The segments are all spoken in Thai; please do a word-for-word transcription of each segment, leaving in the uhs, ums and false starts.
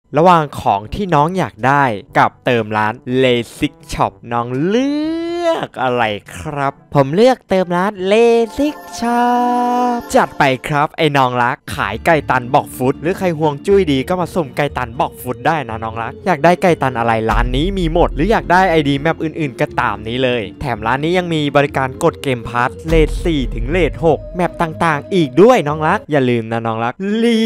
ระหว่างของที่น้องอยากได้กับเติมร้าน Lasik Shop น้องเลือกอะไรครับผมเลือกเติมร้าน Lasik Shop จัดไปครับไอ้น้องรักขายไก่ตันบอกฟุตหรือใครห่วงจุ้ยดีก็มาสุ่มไก่ตันบอกฟุตได้นะน้องรักอยากได้ไก่ตันอะไรร้านนี้มีหมดหรืออยากได้ ไอ ดี แมปอื่นๆก็ตามนี้เลยแถมร้านนี้ยังมีบริการกดเกมพาร์ทเลทสี่ถึงเลทหกแมปต่างๆอีกด้วยน้องรักอย่าลืมนะน้องรัก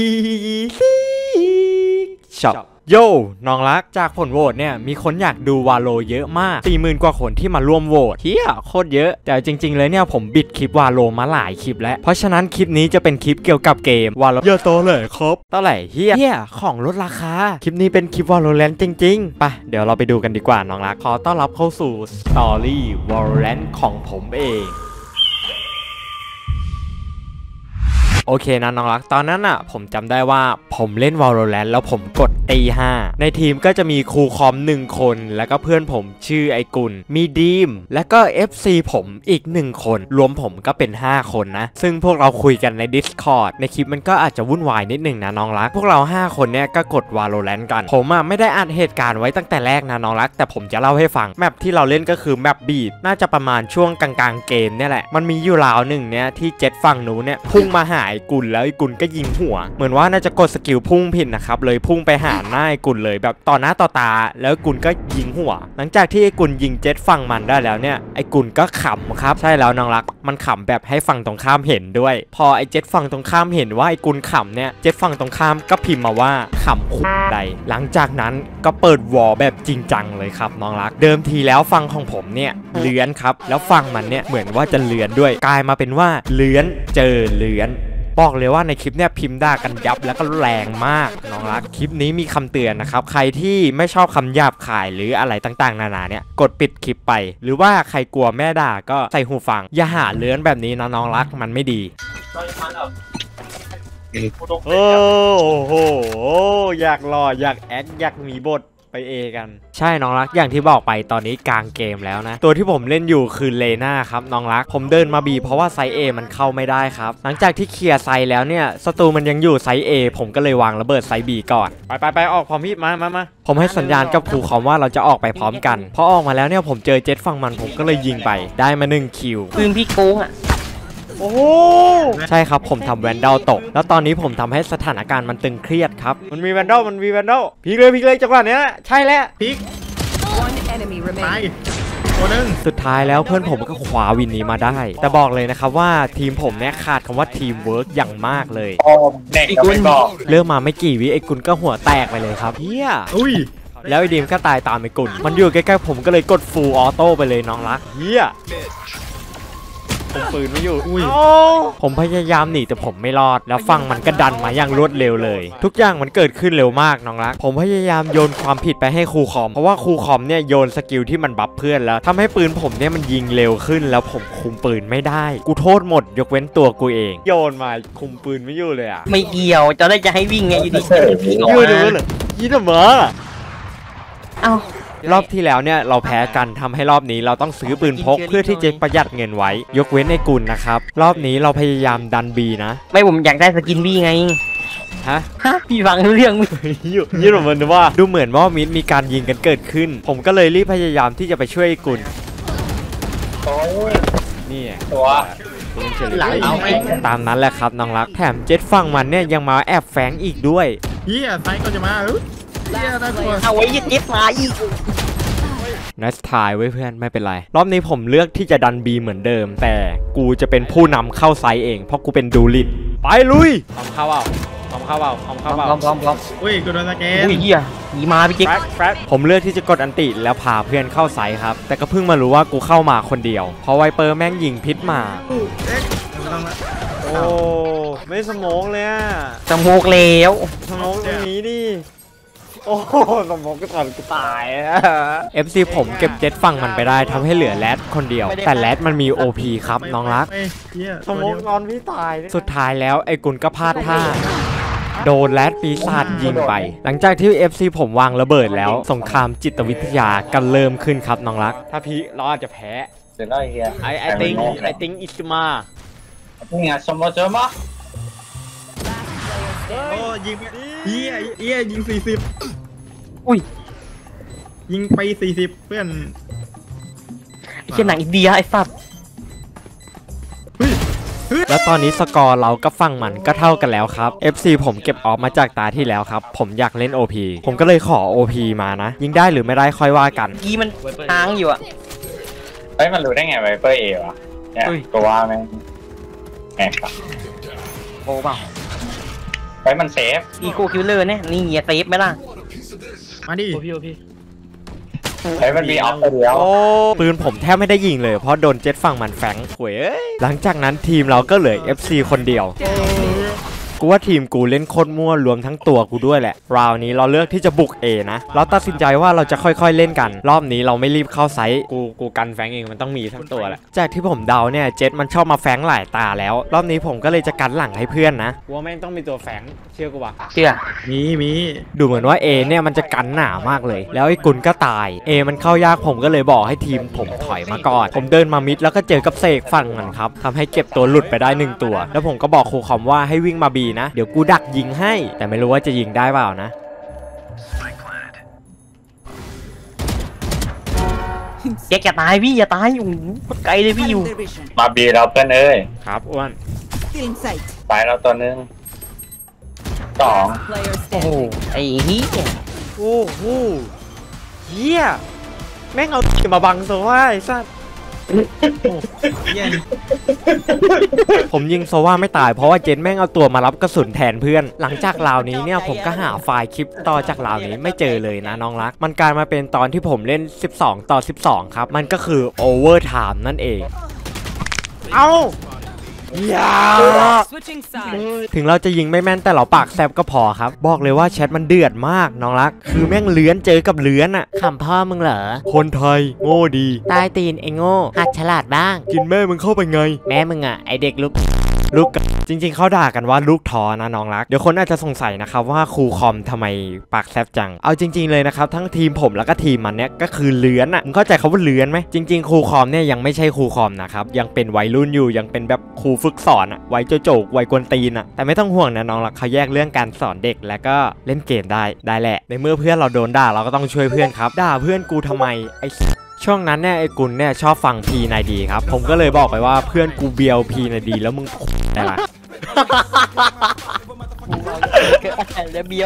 Lasik Shopโย่น้องรักจากผลโหวตเนี่ยมีคนอยากดูวาโลเยอะมาก สี่หมื่น กว่าคนที่มาร่วมโหวตเฮียโคตรเยอะแต่จริงๆเลยเนี่ยผมบิดคลิปวาโลมาหลายคลิปแล้วเพราะฉะนั้นคลิปนี้จะเป็นคลิปเกี่ยวกับเกมวาโลเยอะโตเลยครับเท่าไหร่เฮียเฮียของลดราคาคลิปนี้เป็นคลิปวาโลแรนต์จริงๆไปเดี๋ยวเราไปดูกันดีกว่าน้องรักขอต้อนรับเข้าสู่สตอรี่วาโลแรนต์ของผมเองโอเคนะน้องรักตอนนั้นอ่ะผมจำได้ว่าผมเล่น Valorant แล้วผมกดตีห้าในทีมก็จะมีครูคอมหนึ่งคนแล้วก็เพื่อนผมชื่อไอกุลมีดีมแล้วก็ เอฟ ซี ผมอีกหนึ่งคนรวมผมก็เป็นห้าคนนะซึ่งพวกเราคุยกันใน Discord ในคลิปมันก็อาจจะวุ่นวายนิดหนึ่งนะน้องรักพวกเราห้าคนเนี้ยก็กด Valorant กันผมอ่ะไม่ได้อัดเหตุการณ์ไว้ตั้งแต่แรกนะน้องรักแต่ผมจะเล่าให้ฟังแมปที่เราเล่นก็คือแมปบีดน่าจะประมาณช่วงกลางๆเกมเนี่ยแหละมันมีอยู่ราวหนึ่งเนี้ยที่เจ็ตฝั่งหนูเนี่ยพุ่งมาหาไอกุลแล้วไอกุลก็ยิงหัวเหมือนว่าน่าจะกดสกิลพุ่งผิดนะครับเลยพุ่งไปหาหน้าไอกุลเลยแบบต่อหน้าต่อตาแล้วกุลก็ยิงหัวหลังจากที่ไอกุลยิงเจ็ตฝั่งมันได้แล้วเนี่ยไอกุลก็ขำครับใช่แล้วน้องรักมันขำแบบให้ฝั่งตรงข้ามเห็นด้วยพอไอเจ็ตฝั่งตรงข้ามเห็นว่าไอกุลขำเนี่ยเจ็ตฝั่งตรงข้ามก็พิมพ์มาว่าขำคุใดหลังจากนั้นก็เปิดวอลแบบจริงจังเลยครับน้องรักเดิมทีแล้วฝั่งของผมเนี่ยเลื้อนครับแล้วฝั่งมันเนี่ยเหมือนว่าจะเลื้อนด้วยกลายมาเป็นว่าเลื้อนเจอเลื้อนบอกเลยว่าในคลิปเนี่ยพิมพ์ด่ากันยับแล้วก็แรงมากน้องรักคลิปนี้มีคำเตือนนะครับใครที่ไม่ชอบคำหยาบคายหรืออะไรต่างๆนานาเนี่ยกดปิดคลิปไปหรือว่าใครกลัวแม่ด่าก็ใส่หูฟังอย่าหาเลื้อนแบบนี้นะน้องรักมันไม่ดีโอ้โหอยากหล่ออยากแอคอยากมีบทไปเอกันใช่น้องรักอย่างที่บอกไปตอนนี้กลางเกมแล้วนะตัวที่ผมเล่นอยู่คือเลน่าครับน้องรักผมเดินมาบีเพราะว่าไซส์ A มันเข้าไม่ได้ครับหลังจากที่เคลียร์ไซส์แล้วเนี่ยศัตรูมันยังอยู่ไซส์ A ผมก็เลยวางระเบิดไซส์ B ก่อนไปไปไปออกพร้อมพี่มามามาผมให้สัญญาณกับครูคอมว่าเราจะออกไปพร้อมกันพอออกมาแล้วเนี่ยผมเจอเจ็ตฝั่งมันผมก็เลยยิงไปได้มาหนึ่งคิวปืนพี่โกงอ่ะโอ้ใช่ครับผมทำแวนดอลตกแล้วตอนนี้ผมทำให้สถานการณ์มันตึงเครียดครับมันมีแวนดอลมันมีแวนดอลพีกเลยพีกเลยจังหวะเนี้ยใช่แล้วพีกไปตัวนึงสุดท้ายแล้วเพื่อนผมก็คว้าวินนี้มาได้แต่บอกเลยนะครับว่าทีมผมเนี่ยขาดคำว่าทีมเวิร์กอย่างมากเลยเด็กก็ไม่บอกเริ่มมาไม่กี่วิไอ้กุลก็หัวแตกไปเลยครับเฮียอุ้ยแล้วไอ้ดีมก็ตายตามไอ้กุลมันอยู่ใกล้ๆผมก็เลยกดฟูลออโต้ไปเลยน้องรักเฮียผมปืนไม่อยู่อุ้ยผมพยายามหนีแต่ผมไม่รอดแล้วฟังมันก็ดันมาอย่างรวดเร็วเลยทุกอย่างมันเกิดขึ้นเร็วมากน้องรักผมพยายามโยนความผิดไปให้ครูคอมเพราะว่าครูคอมเนี่ยโยนสกิลที่มันบัฟเพื่อนแล้วทำให้ปืนผมเนี่ยมันยิงเร็วขึ้นแล้วผมคุมปืนไม่ได้กูโทษหมดยกเว้นตัวกูเองโยนมาคุมปืนไม่อยู่เลยอ่ะไม่เกี่ยวจะได้จะให้วิ่งไงอยู่ดีๆยืดเลยเหรอยืดเหรอเอ้ารอบที่แล้วเนี่ยเราแพ้กันทำให้รอบนี้เราต้องซื้อปืนพกเพื่อที่จะประหยัดเงินไว้ยกเว้นไอ้กุลนะครับรอบนี้เราพยายามดันบีนะไม่ผมอยากได้สกินบี้ไงฮะฮะพี่ฟังเรื่องยืดยืดเหมือนว่าดูเหมือนว่ามิดมีการยิงกันเกิดขึ้นผมก็เลยรีบพยายามที่จะไปช่วยไอ้กุลนี่ตัวหลังเอาไม่ตามนั้นแหละครับน้องรักแถมเจ็ตฝั่งมันเนี่ยยังมาแอบแฝงอีกด้วยเฮียไซก็จะมาเอาไว้ยึดยึดมาอีกนัสทายไว้เพื่อนไม่เป็นไรรอบนี้ผมเลือกที่จะดันบีเหมือนเดิมแต่กูจะเป็นผู้นำเข้าไซเองเพราะกูเป็นดูลิดไปลุยพร้อมเข้าเปล่าพร้อมเข้าเปล่าพร้อมเข้าเปล่าพร้อมพร้อมพร้อมอุ้ยกูโดนสแกนอุ้ยเฮียหนีมาพี่จิ๊กผมเลือกที่จะกดอันติแล้วพาเพื่อนเข้าไซครับแต่ก็เพิ่งมารู้ว่ากูเข้ามาคนเดียวเพราะไวเปอร์แม่งยิงพิษมาโอ้ไม่สมองเลยอะสมองแล้วสมองตรงนี้ดิโอ้สมองก็ตอนกูตาย เอฟ ซี ผมเก็บเจ็ตฝั่งมันไปได้ทำให้เหลือแรดคนเดียวแต่แรดมันมี โอ พี ครับน้องรักสมองนอนพี่ตายสุดท้ายแล้วไอ้กุลก็พลาดท่าโดนแรดปีศาจยิงไปหลังจากที่ เอฟ ซี ผมวางระเบิดแล้วสงครามจิตวิทยากันเริ่มขึ้นครับน้องรักถ้าพี่เราอาจจะแพ้เสร็จแล้วเฮียไอไอติงไอติงอิสมานี่ไงสมมติเจอมาโอ้ยิงไปเฮียเฮียยิงสี่สิบอุ้ยยิงไปสี่สิบเพื่อนไอ้เชี่ยหนังอินเดียไอ้สัตว์แล้วตอนนี้สกอร์เรากับฝั่งมันก็เท่ากันแล้วครับ เอฟ ซี ผมเก็บออฟมาจากตาที่แล้วครับผมอยากเล่น โอ พี ผมก็เลยขอ โอ พี มานะยิงได้หรือไม่ได้ค่อยว่ากันกี้มันค้างอยู่อะเฮ้ยมันรู้ได้ไงไวเปอร์เอวะเนี่ยอุ้ยตัวว่าแม่งแอบปะโอ้เปล่าเฮ้ยมันเซฟอีโคคิวเลอร์เนี่ยนี่เหี้ยเซฟไหมล่ะมาดิเฮ้ยมันมีออฟตัวเดียวโอ้ปืนผมแทบไม่ได้ยิงเลยเพราะโดนเจ็ตฝั่งมันแฝงหวยเอ้ยหลังจากนั้นทีมเราก็เหลือ เอฟ ซี คนเดียวกูว่าทีมกูเล่นโคตรมั่วรวมทั้งตัวกูด้วยแหละราวนี้เราเลือกที่จะบุก A นะเราตัดสินใจว่าเราจะค่อยๆเล่นกันรอบนี้เราไม่รีบเข้าไซต์กูกูกันแฝงเองมันต้องมีทั้งตัวแหละจากที่ผมเดาเนี่ยเจ็ตมันชอบมาแฝงหลายตาแล้วรอบนี้ผมก็เลยจะกันหลังให้เพื่อนนะกูว่าไม่ต้องมีตัวแฝงเชื่อกูปะเชื่อมีมีดูเหมือนว่า A เนี่ยมันจะกันหนามากเลย แล้วไอ้กุลก็ตาย A มันเข้ายากผมก็เลยบอกให้ทีมผมถอยมาก่อน ผมเดินมามิดแล้วก็เจอกับเสกฝั่งมันครับทำให้เก็บตัวหลุดไปได้หนึ่งตัว แล้วผมก็บอกครูคอมว่าให้วิ่งมา B นะเดี๋ยวกูดักยิงให้ แต่ไม่รู้ว่าจะยิงได้เปล่านะแกอย่าตายพี่อย่าตายโอ้โหไกลเลยพี่อยู่มาบีเราเพื่อนเอ้ยครับอ้วน Still in sight. ไปเราตัวนึงสอง Player โอ้โห standing. ไอ้เหี้ยโอ้โหเฮียแม่งเอามาบังโซว่าไอ้สัสเฮียผมยิงโซว่าไม่ตายเพราะว่าเจนแม่งเอาตัวมารับกระสุนแทนเพื่อน หลังจากราวนี้เนี่ยผมก็หาไฟล์คลิปต่อจากราวนี้ไม่เจอเลยนะน้องรัก มันกลายมาเป็นตอนที่ผมเล่นสิบสองต่อสิบสองครับ มันก็คือโอเวอร์ไทม์นั่นเอง เอาอย่า Switching sides. ถึงเราจะยิงไม่แม่นแต่เราปากแซบก็พอครับ บอกเลยว่าแชทมันเดือดมากน้องรัก คือแม่งเลื้อนเจอกับเลื้อนอะขำพ่อมึงเหรอ คนไทยโง่ดี ตายตีนไอ้โง่หัดฉลาดบ้าง กินแม่มึงเข้าไปไง แม่มึงอะไอเด็กลูกลูกจริงๆเขาด่ากันว่าลูกทอนะน้องรัก เดี๋ยวคนอาจจะสงสัยนะครับว่าครูคอมทำไมปากแซบจัง เอาจริงๆเลยนะครับทั้งทีมผมแล้วก็ทีมมันเนี่ยก็คือเลื้อนอะมึงเข้าใจคำว่าเลื้อนไหมจริงๆครูคอมเนี่ยยังไม่ใช่ครูคอมนะครับยังเป็นวัยรุ่นอยู่ยังเป็นแบบครูฝึกสอนอะวัยโจโจกวัยกวนตีนอะแต่ไม่ต้องห่วงนะน้องรักเขาแยกเรื่องการสอนเด็กแล้วก็เล่นเกมได้ได้แหละในเมื่อเพื่อนเราโดนด่าเราก็ต้องช่วยเพื่อนครับด่าเพื่อนกูทำไมไอช่วงนั้นเนี่ยไอ้กุลเนี่ยชอบฟังพีนายดีครับผมก็เลยบอกไปว่าเพื่อนกูเบียวพีนายดีแล้วมึงได้ละแล้วเบียว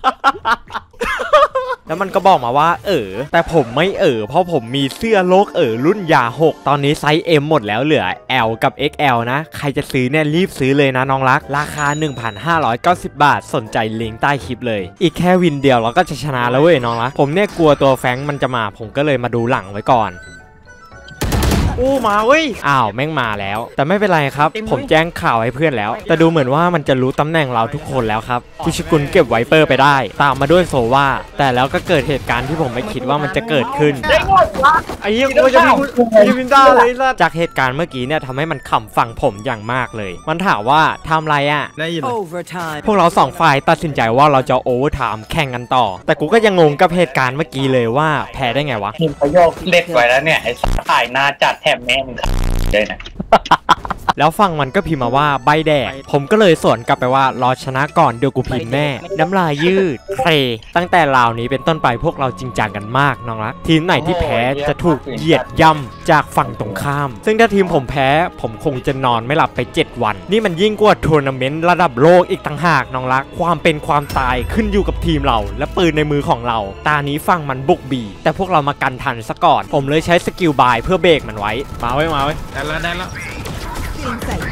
แล้วมันก็บอกมาว่าเออแต่ผมไม่เออเพราะผมมีเสื้อโลกเออรุ่นยาหกตอนนี้ไซส์ M หมดแล้วเหลือ L กับ เอ็กซ์ แอล นะใครจะซื้อเนี่ยรีบซื้อเลยนะน้องรักราคา หนึ่งพันห้าร้อยเก้าสิบ บาทสนใจลิงก์ใต้คลิปเลยอีกแค่วินเดียวเราก็จะชนะแล้วเว้ยน้องรักผมเนี่ยกลัวตัวแฟงมันจะมาผมก็เลยมาดูหลังไว้ก่อนอู้มาเว้ยอ้าวแม่งมาแล้วแต่ไม่เป็นไรครับผมแจ้งข่าวให้เพื่อนแล้วแต่ดูเหมือนว่ามันจะรู้ตำแหน่งเราทุกคนแล้วครับพิชกุลเก็บไวเปอร์ไปได้ตามมาด้วยโซว่าแต่แล้วก็เกิดเหตุการณ์ที่ผมไม่คิดว่ามันจะเกิดขึ้นไอ้เหี้ยกูจะมีมีวินด้าเลยล่ะจากเหตุการณ์เมื่อกี้เนี่ยทำให้มันขำฝั่งผมอย่างมากเลยมันถามว่าทำไรอ่ะได้ยินเลย Overtime. พวกเราสองฝ่ายตัดสินใจว่าเราจะโอเวอร์ไทม์แข่งกันต่อแต่กูก็ยังงงกับเหตุการณ์เมื่อกี้เลยว่าแพ้ได้ไงวะทีมประโยคเล็กไว้แล้วเนี่ยไอ้สายหน้าจัดแถมแม่มึงเลยนะแล้วฝั่งมันก็พิมพ์มาว่าใบแดกผมก็เลยสวนกลับไปว่ารอชนะก่อนเดี๋ยวกูพิมพ์แน่น้ำลายยืดเครตั้งแต่ราวนี้เป็นต้นไปพวกเราจริงจังกันมากน้องรักทีมไหนที่แพ้จะถูกเหยียดย่ำจากฝั่งตรงข้ามซึ่งถ้าทีมผมแพ้ผมคงจะนอนไม่หลับไปเจ็ดวันนี่มันยิ่งกว่าทัวร์นาเมนต์ระดับโลกอีกต่างหากน้องรักความเป็นความตายขึ้นอยู่กับทีมเราและปืนในมือของเราตานี้ฝั่งมันบุกบีแต่พวกเรามากันทันซะก่อนผมเลยใช้สกิลบายเพื่อเบรกมันไว้มาไว้มาไว้ได้แล้วได้แล้ว Still in sight.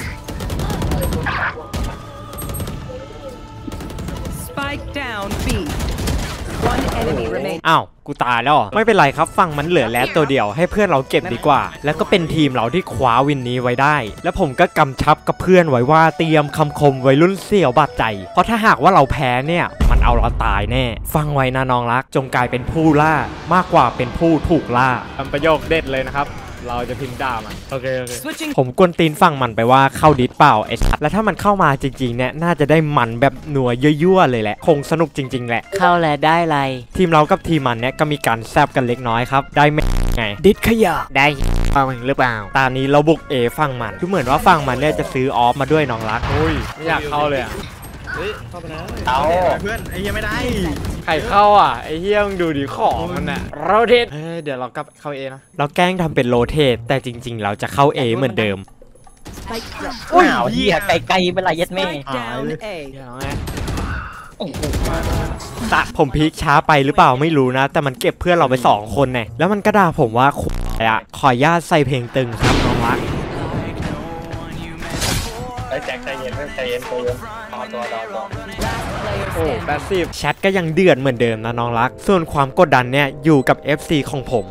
Spike down B. One enemy remaining. อ้าวกูตายแล้วเหรอไม่เป็นไรครับฝั่งมันเหลือแล้วตัวเดียวให้เพื่อนเราเก็บดีกว่า แล้วก็เป็นทีมเราที่คว้าวินนี้ไว้ได้ แล้วผมก็กำชับกับเพื่อนไว้ว่าเตรียมคำคมไว้รุ่นเสี่ยวบาดใจเพราะถ้าหากว่าเราแพ้เนี่ยมันเอาเราตายแน่ฟังไว้นะน้องรักจงกลายเป็นผู้ล่ามากกว่าเป็นผู้ถูกล่าคำประโยคเด็ดเลยนะครับเราจะพิมพ์ด่ามันโอเคโอเค Switching. ผมกวนตีนฝั่งมันไปว่าเข้าดิสเปล่าไอ้สัสแล้วถ้ามันเข้ามาจริงๆเนี่ยน่าจะได้มันแบบหนัวยั่วๆเลยแหละคงสนุกจริงๆแหละเข้าแล้วได้ไรทีมเรากับทีมมันเนี่ยก็มีการแซบกันเล็กน้อยครับได้ไม่ไงดิสขยะได้ฟังหรือเปล่าตอนนี้เราบุกเอฝั่งมันดูเหมือนว่าฝั่งมันเนี่ยจะซื้อออฟมาด้วยน้องรักอุ้ยไม่อยากเข้าเลยอะเฮ้ยเข้าไปนะเอาเพื่อนไอ้เหี้ยไม่ได้ใครเข้าอ่ะไอ้เฮียมึงดูดิของมันอ่ะโรเทตเฮ้ยเดี๋ยวเรากลับเข้าเอนะเราแกล้งทำเป็นโรเทตแต่จริง ๆ เราจะเข้าเอเหมือนเดิมอุ้ยเหี้ยไกลไกลเป็นไรยัดแม่ Spike down A. เดี๋ยวไงตัดผมพีคช้าไปหรือเปล่าไม่รู้นะ แต่มันเก็บเพื่อนเราไปสองคนเนี่ยแล้วมันก็ด่าผมว่าคุยอะขออนุญาตใส่เพลงตึงครับน้องรักไอ้แจ็คใจเย็นเพื่อนใจเย็นใจเย็นรอตัวรอตัว Player โอ้ standing. แปดสิบแชทก็ยังเดือดเหมือนเดิมนะน้องรัก ส่วนความกดดันเนี่ยอยู่กับ เอฟ ซี ของผม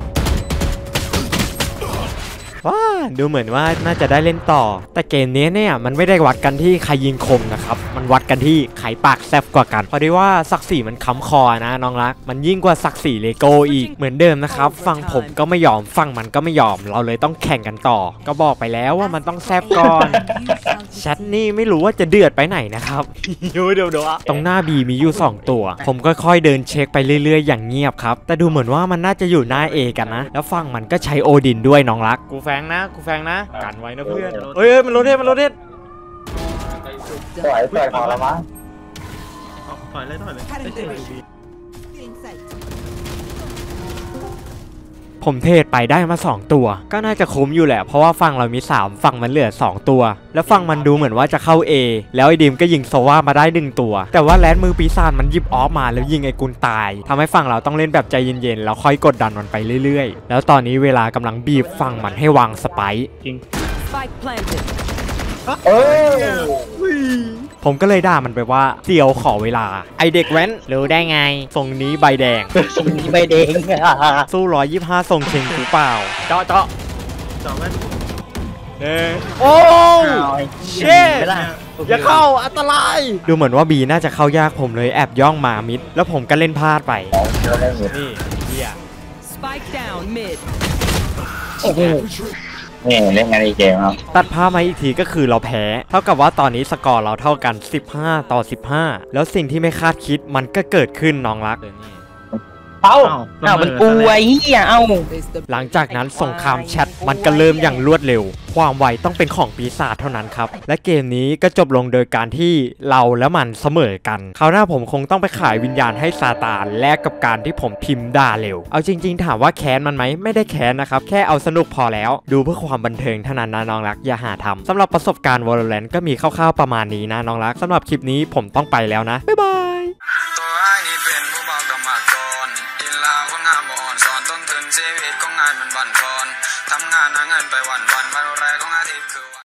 ว้าดูเหมือนว่าน่าจะได้เล่นต่อ แต่เกมนี้เนี่ยมันไม่ได้วัดกันที่ใครยิงคมนะครับมันวัดกันที่ใครปากแซบกว่ากันเพราะได้ว่าศักดิ์ศรีมันค้ำคอนะน้องรักมันยิ่งกว่าศักดิ์ศรีเลโก้อีกเหมือนเดิมนะครับฝั่งผมก็ไม่ยอมฝั่งมันก็ไม่ยอมเราเลยต้องแข่งกันต่อ ก็บอกไปแล้วว่ามันต้องแซบก่อนแชทนี่ไม่รู้ว่าจะเดือดไปไหนนะครับ เดี๋ยวเดี๋ยวตรงหน้าบีมีอยู่สองตัว ผมก็ค่อยเดินเช็คไปเรื่อยๆอย่างเงียบครับแต่ดูเหมือนว่ามันน่าจะอยู่หน้า A กันนะแล้วฝั่งมันก็ใช้โอดินด้วยน้องรักกูแฟงนะกูแฟงนะกันไว้นะเพื่อนเฮ้ยมันโรเทตมันโรเทตสวยสวยพอแล้วมั้งถอยเลยถอยเลยได้เจอดีผมเทรดไปได้มาสองตัวก็น่าจะคุ้มอยู่แหละเพราะว่าฝั่งเรามีสามฝั่งมันเหลือสองตัวแล้วฝั่งมันดูเหมือนว่าจะเข้า A แล้วไอ้ดิมก็ยิงโซว่ามาได้หนึ่งตัวแต่ว่าแลนมือปีศาจมันหยิบออฟมาแล้วยิงไอ้กุลตายทำให้ฝั่งเราต้องเล่นแบบใจเย็นๆแล้วค่อยกดดันมันไปเรื่อยๆแล้วตอนนี้เวลากำลังบีบฝั่งมันให้วางสไปค์ Spike planted. เออผมก็เลยด่ามันไปว่าเสี่ยวขอเวลาไอเด็กแว้นรู้ได้ไงทรงนี้ใบแดงสมนี้ใบแดงสู้ร้อยยี่สิบห้าทรงเชงหรือเปล่าเจาะเจาะจอดไว้เออโอ้เช่อย่าเข้าอันตรายดูเหมือนว่าบีน่าจะเข้ายากผมเลยแอบย่องมามิดแล้วผมก็เล่นพลาดไปของเยอะเลยหมดนี่เฮีย Spike down mid. โอ้โหนี่เล่นงานในเกมครับตัดภาพมาอีกทีก็คือเราแพ้เท่ากับว่าตอนนี้สกอร์เราเท่ากันสิบห้าต่อสิบห้าแล้วสิ่งที่ไม่คาดคิดมันก็เกิดขึ้นน้องรักเอ้าอ้าวมันกูไอ้เหี้ยเอ้าหลังจากนั้นสงครามแชทมันก็เริ่มอย่างรวดเร็ว ความไวต้องเป็นของปีศาจเท่านั้นครับ และเกมนี้ก็จบลงโดยการที่เราและมันเสมอกันคราวหน้าผมคงต้องไปขายวิญญาณให้ซาตานแลกกับการที่ผมพิมพ์ด่าเร็ว เอาจริงๆถามว่าแค้นมันไหมไม่ได้แค้นนะครับ แค่เอาสนุกพอแล้ว ดูเพื่อความบันเทิงเท่านั้นนะน้องรักอย่าหาทำสำหรับประสบการณ์ Valorant ก็มีคร่าวๆประมาณนี้นะน้องรักสำหรับคลิปนี้ผมต้องไปแล้วนะบ๊ายบาย